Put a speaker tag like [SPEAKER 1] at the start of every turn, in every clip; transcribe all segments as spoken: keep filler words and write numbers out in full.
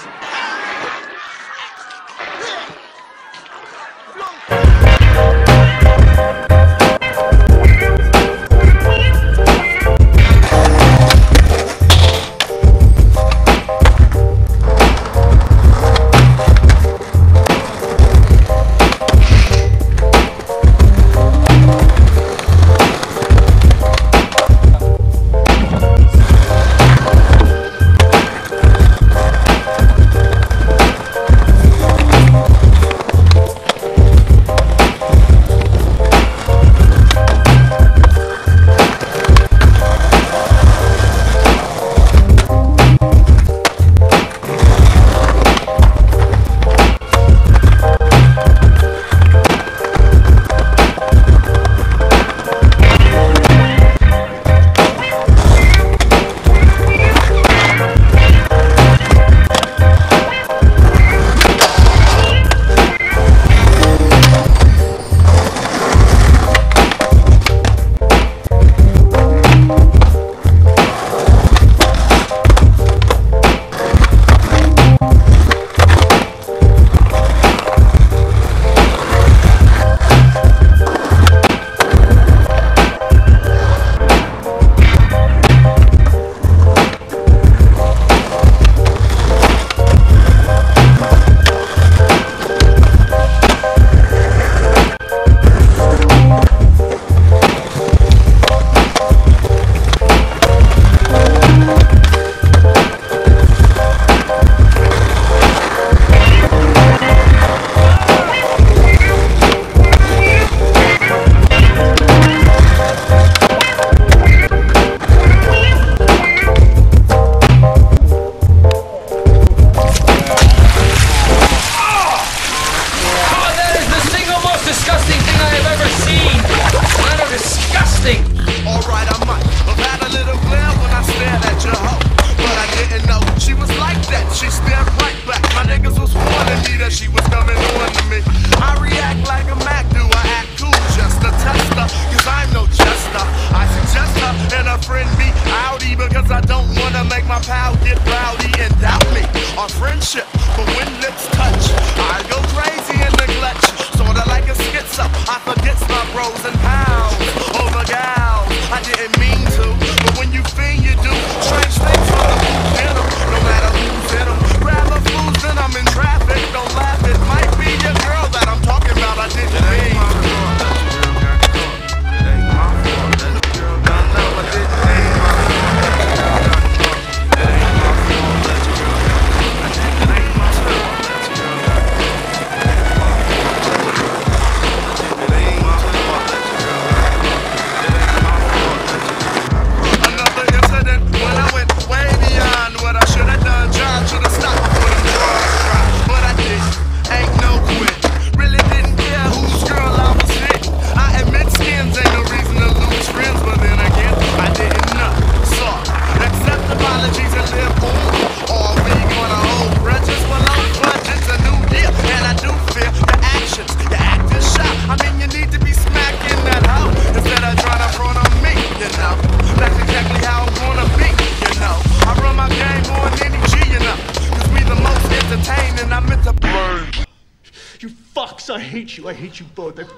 [SPEAKER 1] I hate you. I hate you both. I,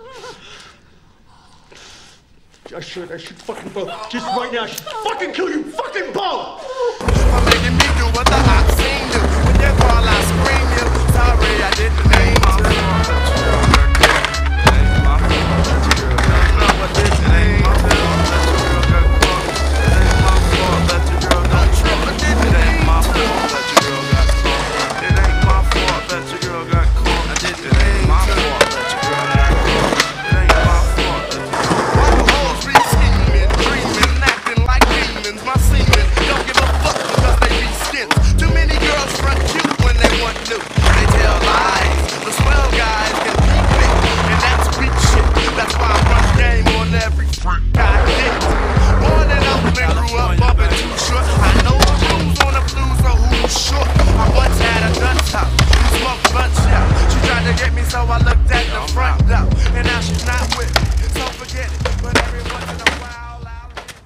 [SPEAKER 1] I should. I should fucking both. Just right now, I should fucking kill you fucking both!
[SPEAKER 2] For making me do what the I've seen do. When you call, I scream you. Sorry, I didn't mean to. No, I didn't mean to.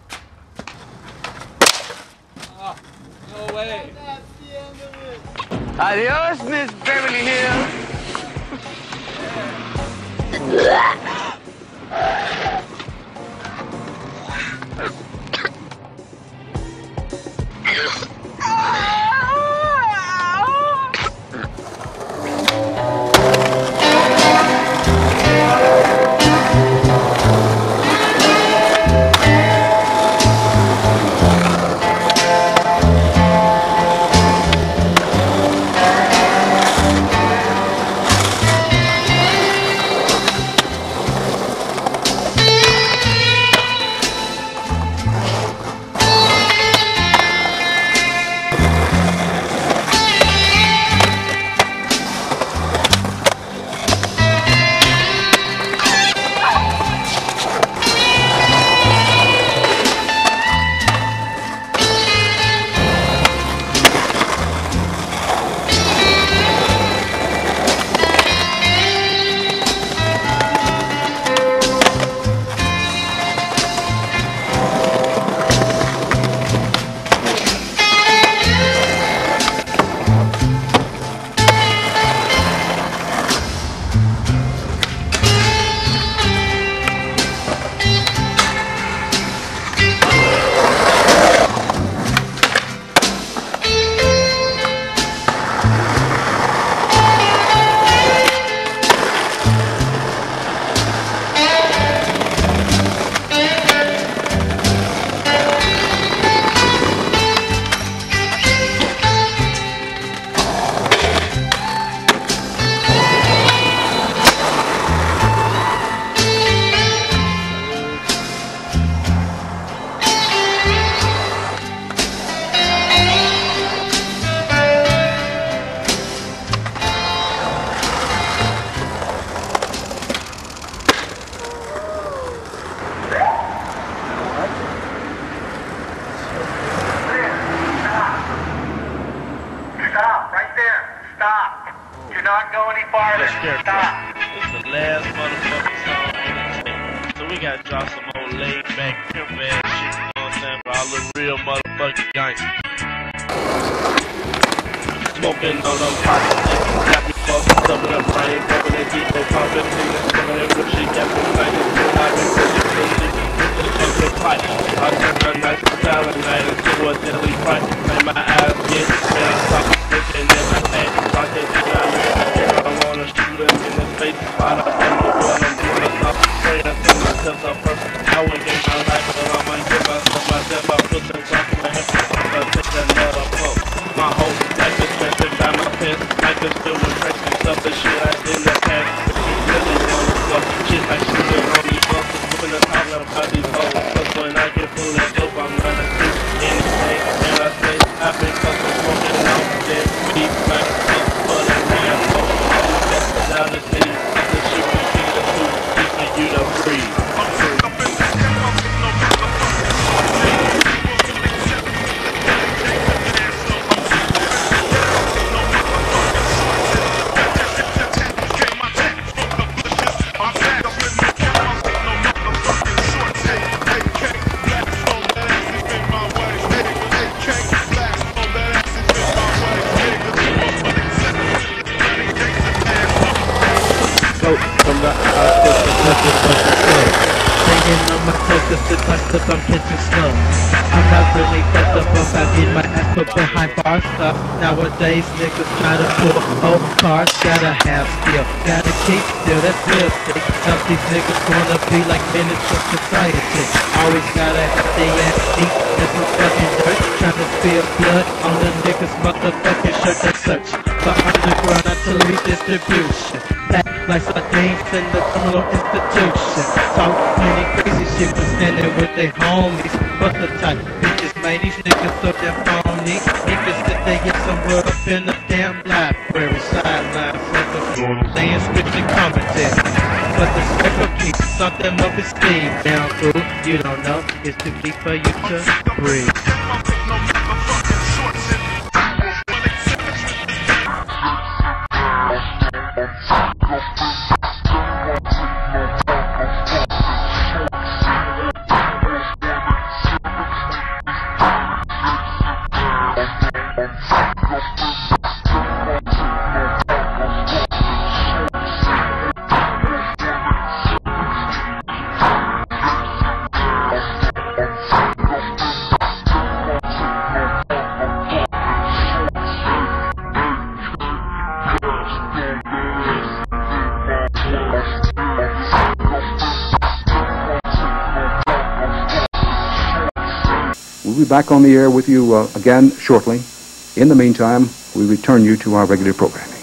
[SPEAKER 3] No way. That's the end of it.
[SPEAKER 2] Adios, Miss Beverly Hills.
[SPEAKER 3] Nowadays, niggas try to pull old cars, gotta have skill, gotta keep still, that's real sick. Some these niggas wanna be like minutes of society. Always gotta have their ass deep in some fucking dirt, trying to spill blood on the niggas' motherfucking shirt and such. For underground artillery distribution, packed like sardines in the criminal institution. Talk many crazy shit, but standing with their homies. But the type bitches, man, these niggas so damn phony. Niggas that they get somewhere up in the damn library, sideline, saying strictly competent. But the circle keeps something up his sleeve. Down through, you don't know, it's too deep for you to breathe.
[SPEAKER 4] We'll be back on the air with you uh, again shortly. In the meantime, we return you to our regular programming.